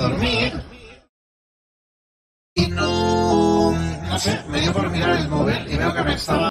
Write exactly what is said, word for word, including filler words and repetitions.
dormir y no, no sé, me dio por mirar el móvil y veo que me estaba